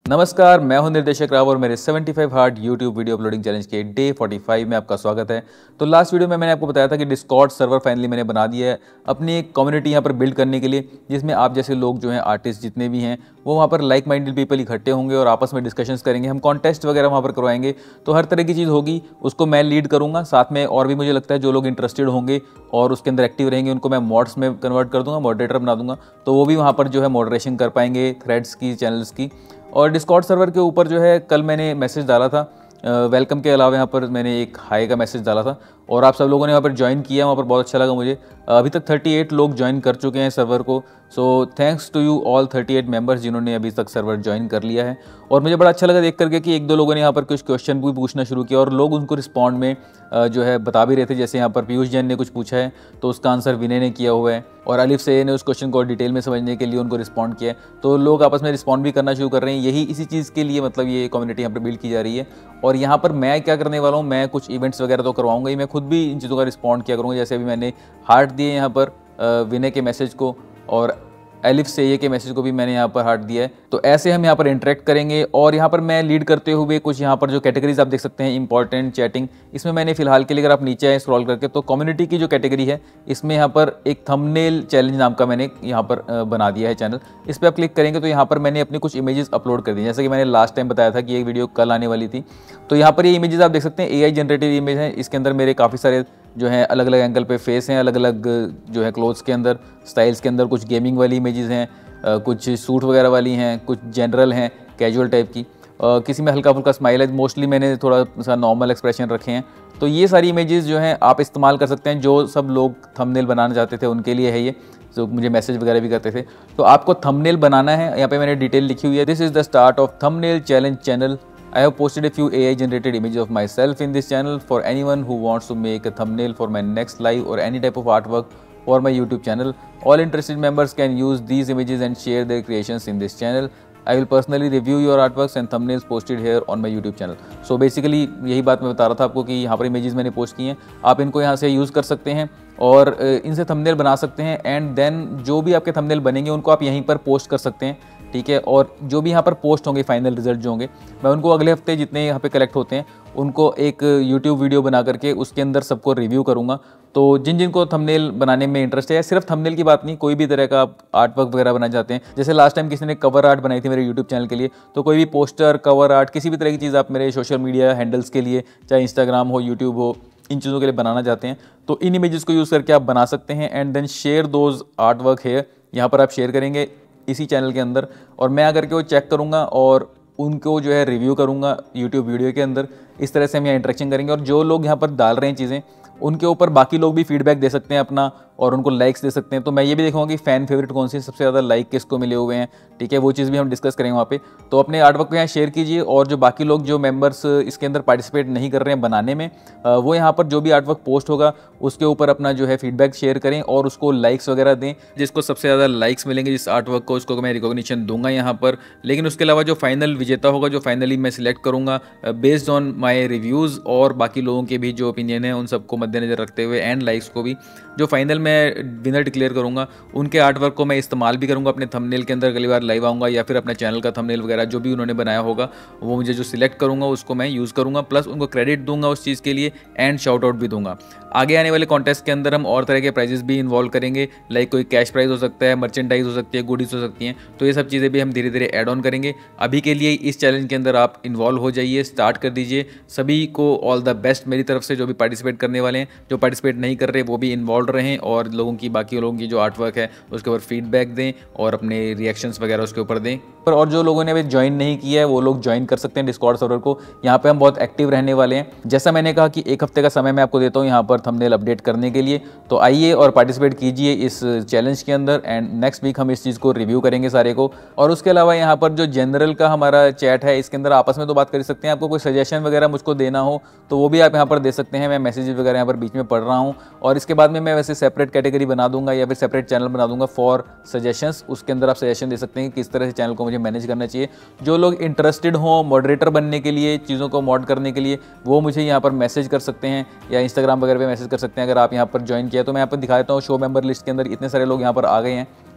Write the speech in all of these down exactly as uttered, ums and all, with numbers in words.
नमस्कार, मैं हूं निर्देशक राव और मेरे पचहत्तर hard YouTube video uploading challenge के डे पैंतालीस में आपका स्वागत है। तो लास्ट वीडियो में मैंने आपको बताया था कि डिस्कॉर्ड सर्वर फाइनली मैंने बना दिया है अपनी एक कम्युनिटी यहाँ पर बिल्ड करने के लिए, जिसमें आप जैसे लोग जो हैं आर्टिस्ट जितने भी हैं वो वहाँ पर लाइक माइंडेड पीपल इकट्ठे होंगे और आपस में डिस्कशंस करेंगे। हम कॉन्टेस्ट वगैरह वहाँ पर करवाएंगे, तो हर तरह की चीज़ होगी, उसको मैं लीड करूँगा। साथ में और भी मुझे लगता है जो लोग इंटरेस्टेड होंगे और उसके अंदर एक्टिव रहेंगे उनको मैं मॉड्स में कन्वर्ट कर दूँगा, मॉडरेटर बना दूँगा, तो वो भी वहाँ पर जो है मॉडरेशन कर पाएंगे थ्रेड्स की, चैनल्स की। और डिस्कॉर्ड सर्वर के ऊपर जो है कल मैंने मैसेज डाला था, वेलकम के अलावा यहाँ पर मैंने एक हाई का मैसेज डाला था और आप सब लोगों ने यहाँ पर ज्वाइन किया, वहाँ पर बहुत अच्छा लगा मुझे। अभी तक अड़तीस लोग ज्वाइन कर चुके हैं सर्वर को, so thanks to you all अड़तीस मेंबर्स जिन्होंने अभी तक सर्वर ज्वाइन कर लिया है। और मुझे बड़ा अच्छा लगा देख करके कि एक दो लोगों ने यहाँ पर कुछ क्वेश्चन भी पूछना शुरू किया और लोग उनको रिस्पॉन्ड में जो है बता भी रहे थे। जैसे यहाँ पर पीयूष जैन ने कुछ पूछा है तो उसका आंसर विनय ने किया हुआ है और अलिफ से ने उस क्वेश्चन को डिटेल में समझने के लिए उनको रिस्पॉन्ड किया है। तो लोग आपस में रिस्पॉन्ड भी करना शुरू कर रहे हैं। यही इसी चीज़ के लिए मतलब ये कम्युनिटी यहाँ पर बिल्ड की जा रही है। और यहाँ पर मैं क्या करने वाला हूँ, मैं कुछ इवेंट्स वगैरह तो करवाऊंगा ही, मैं खुद भी इन चीज़ों का रिस्पॉन्ड किया करूँगा। जैसे अभी मैंने हार्ट दिए यहाँ पर विनय के मैसेज को और एलिफ से ये के मैसेज को भी मैंने यहाँ पर हार्ट दिया है। तो ऐसे हम यहाँ पर इंटरेक्ट करेंगे। और यहाँ पर मैं लीड करते हुए कुछ यहाँ पर जो कैटेगरीज आप देख सकते हैं, इंपॉर्टेंट, चैटिंग, इसमें मैंने फिलहाल के लिए अगर आप नीचे आए स्क्रॉल करके तो कम्युनिटी की जो कैटेगरी है इसमें यहाँ पर एक थंबनेल चैलेंज नाम का मैंने यहाँ पर बना दिया है चैनल। इस पर आप क्लिक करेंगे तो यहाँ पर मैंने अपनी कुछ इमेजेस अपलोड कर दी। जैसे कि मैंने लास्ट टाइम बताया था कि ये वीडियो कल आने वाली थी, तो यहाँ पर ये इमेजेस आप देख सकते हैं, ए आई जनरेटेड इमेज है। इसके अंदर मेरे काफ़ी सारे जो है अलग अलग एंगल पे फेस हैं, अलग अलग जो है क्लोथ्स के अंदर, स्टाइल्स के अंदर, कुछ गेमिंग वाली इमेजेस हैं, कुछ सूट वगैरह वाली हैं, कुछ जनरल हैं, कैजुअल टाइप की, किसी में हल्का फुल्का स्माइल है। मोस्टली मैंने थोड़ा सा नॉर्मल एक्सप्रेशन रखे हैं। तो ये सारी इमेजेस जो हैं आप इस्तेमाल कर सकते हैं। जो सब लोग थंबनेल बनाना चाहते थे उनके लिए है ये, जो मुझे मैसेज वगैरह भी करते थे। तो आपको थंबनेल बनाना है, यहाँ पे मैंने डिटेल लिखी हुई है। This is the start of thumbnail challenge channel. I have posted a few A I generated images of myself in this channel for anyone who wants to make a thumbnail for my next live or any type of artwork for my YouTube channel. All interested members can use these images and share their creations in this channel. I will personally review your artworks and thumbnails posted here on my YouTube channel. So basically यही बात मैं बता रहा था आपको कि यहाँ पर इमेजेस मैंने पोस्ट की हैं, आप इनको यहाँ से यूज़ कर सकते हैं और इनसे थंबनेल बना सकते हैं। एंड देन जो भी आपके थंबनेल बनेंगे उनको आप यहीं पर पोस्ट कर सकते हैं, ठीक है। और जो भी यहाँ पर पोस्ट होंगे, फाइनल रिजल्ट जो होंगे, मैं उनको अगले हफ्ते जितने यहाँ पे कलेक्ट होते हैं उनको एक यूट्यूब वीडियो बना करके उसके अंदर सबको रिव्यू करूँगा। तो जिन जिनको थंबनेल बनाने में इंटरेस्ट है, या सिर्फ थंबनेल की बात नहीं, कोई भी तरह का आप आर्ट वर्क वगैरह बनाना चाहते हैं, जैसे लास्ट टाइम किसी ने कवर आर्ट बनाई थी मेरे यूट्यूब चैनल के लिए, तो कोई भी पोस्टर, कवर आर्ट, किसी भी तरह की चीज़ आप मेरे सोशल मीडिया हैंडल्स के लिए, चाहे इंस्टाग्राम हो, यूट्यूब हो, इन चीज़ों के लिए बनाना चाहते हैं तो इन इमेजेस को यूज़ करके आप बना सकते हैं। And then share those art work है, यहाँ पर आप शेयर करेंगे इसी चैनल के अंदर और मैं आकर के वो चेक करूँगा और उनको जो है रिव्यू करूँगा यूट्यूब वीडियो के अंदर। इस तरह से हम यहाँ इंटरेक्शन करेंगे और जो लोग यहाँ पर डाल रहे हैं चीज़ें उनके ऊपर बाकी लोग भी फीडबैक दे सकते हैं अपना और उनको लाइक्स दे सकते हैं। तो मैं ये भी देखूँगा कि फ़ैन फेवरेट कौन सी, सबसे ज़्यादा लाइक किसको मिले हुए हैं, ठीक है, वो चीज़ भी हम डिस्कस करेंगे वहाँ पे। तो अपने आर्ट वर्क को यहाँ शेयर कीजिए और जो बाकी लोग, जो मेंबर्स इसके अंदर पार्टिसिपेट नहीं कर रहे हैं बनाने में, वो यहाँ पर जो भी आर्ट वर्क पोस्ट होगा उसके ऊपर अपना जो है फीडबैक शेयर करें और उसको लाइक्स वगैरह दें। जिसको सबसे ज़्यादा लाइक्स मिलेंगे जिस आर्ट वर्क को, उसको मैं रिकॉग्निशन दूंगा यहाँ पर। लेकिन उसके अलावा जो फाइनल विजेता होगा, जो फाइनली मैं सिलेक्ट करूँगा बेस्ड ऑन माई रिव्यूज़ और बाकी लोगों के भी जो ओपिनियन है उन सबको मद्देनजर रखते हुए एंड लाइक्स को भी, जो फाइनल मैं विनर डिक्लेयर करूंगा उनके आर्ट वर्क को मैं इस्तेमाल भी करूंगा अपने थंबनेल के अंदर। अगली बार लाइव आऊँगा या फिर अपने चैनल का थंबनेल वगैरह जो भी उन्होंने बनाया होगा वो मुझे जो सिलेक्ट करूँगा उसको मैं यूज़ करूँगा, प्लस उनको क्रेडिट दूंगा उस चीज़ के लिए एंड शाउट आउट भी दूंगा। आगे आने वाले कॉन्टेस्ट के अंदर हम और तरह के प्राइजेस भी इन्वॉल्व करेंगे, लाइक कोई कैश प्राइज हो सकता है, मर्चेंडाइज हो सकती है, गुडीज हो सकती हैं, तो ये सब चीज़ें भी हम धीरे धीरे ऐड ऑन करेंगे। अभी के लिए इस चैलेंज के अंदर आप इन्वॉल्व हो जाइए, स्टार्ट कर दीजिए। सभी को ऑल द बेस्ट मेरी तरफ से, जो भी पार्टिसिपेट करने वाले हैं, जो पार्टिसिपेट नहीं कर रहे वो भी इन्वॉल्व रहें और लोगों की, बाकी लोगों की जो आर्ट वर्क है उसके ऊपर फीडबैक दें और अपने रिएक्शंस वगैरह उसके ऊपर दें। पर और जो लोगों ने अभी ज्वाइन नहीं किया है वो लोग ज्वाइन कर सकते हैं डिस्कॉर्ड सर्वर को। यहाँ पे हम बहुत एक्टिव रहने वाले हैं। जैसा मैंने कहा कि एक हफ्ते का समय मैं आपको देता हूँ यहाँ पर थंबनेल अपडेट करने के लिए, तो आइए और पार्टिसिपेट कीजिए इस चैलेंज के अंदर। एंड नेक्स्ट वीक हम इस चीज़ को रिव्यू करेंगे सारे को। और उसके अलावा यहाँ पर जो जनरल का हमारा चैट है इसके अंदर आपस में तो बात कर सकते हैं। आपको कोई सजेशन वगैरह मुझको देना हो तो वो भी आप यहाँ पर दे सकते हैं। मैं मैसेजेस वगैरह यहाँ पर बीच में पढ़ रहा हूँ और इसके बाद में मैं वैसे सेपरेट कैटेगरी बना दूंगा या फिर सेपरेट चैनल बना दूंगा फॉर सजेशंस। उसके अंदर आप सजेशन दे सकते हैं कि किस तरह से चैनल को मुझे मैनेज करना चाहिए। जो लोग इंटरेस्टेड हों मॉडरेटर बनने के लिए, चीज़ों को मॉड करने के लिए, वो मुझे यहाँ पर मैसेज कर सकते हैं या इंस्टाग्राम वगैरह पे मैसेज कर सकते हैं। अगर आप यहाँ पर ज्वाइन किया तो मैं यहाँ पर दिखा देता हूँ शो मेंबर लिस्ट के अंदर इतने सारे लोग यहाँ पर आ गए हैं।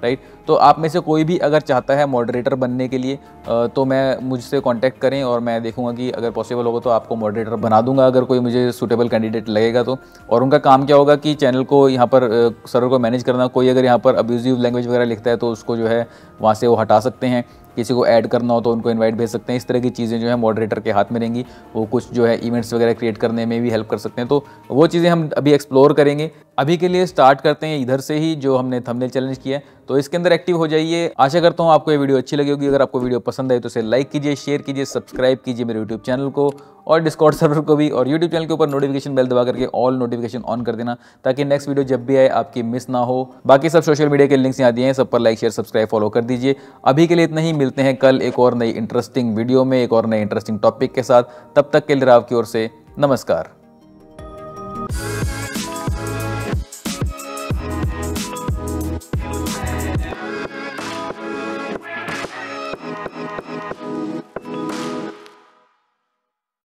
राइट। तो आप में से कोई भी अगर चाहता है मॉडरेटर बनने के लिए तो मैं मुझसे कांटेक्ट करें और मैं देखूंगा कि अगर पॉसिबल होगा तो आपको मॉडरेटर बना दूंगा, अगर कोई मुझे सूटेबल कैंडिडेट लगेगा तो। और उनका काम क्या होगा कि चैनल को यहाँ पर सर्वर को मैनेज करना, कोई अगर यहाँ पर अब्यूजिव लैंग्वेज वगैरह लिखता है तो उसको जो है वहाँ से वो हटा सकते हैं, किसी को ऐड करना हो तो उनको इनवाइट भेज सकते हैं। इस तरह की चीज़ें जो है मॉडरेटर के हाथ में रहेंगी। वो कुछ जो है इवेंट्स वगैरह क्रिएट करने में भी हेल्प कर सकते हैं, तो वो चीज़ें हम अभी एक्सप्लोर करेंगे। अभी के लिए स्टार्ट करते हैं इधर से ही जो हमने थंबनेल चैलेंज किया है, तो इसके अंदर एक्टिव हो जाइए। आशा करता हूँ आपको ये वीडियो अच्छी लगी होगी। अगर आपको वीडियो पसंद आई तो इसे लाइक कीजिए, शेयर कीजिए, सब्सक्राइब कीजिए मेरे यूट्यूब चैनल को और डिस्कॉर्ड सर्वर को भी, और यूट्यूब चैनल के ऊपर नोटिफिकेशन बेल दबा करके ऑल नोटिफिकेशन ऑन कर देना ताकि नेक्स्ट वीडियो जब भी आए आपकी मिस ना हो। बाकी सब सोशल मीडिया के लिंक्स यहाँ दिए हैं, सब पर लाइक शेयर सब्सक्राइब फॉलो कर दीजिए। अभी के लिए इतना ही, मिलते हैं कल एक और नई इंटरेस्टिंग वीडियो में, एक और नए इंटरेस्टिंग टॉपिक के साथ। तब तक के लिए राव की ओर से नमस्कार।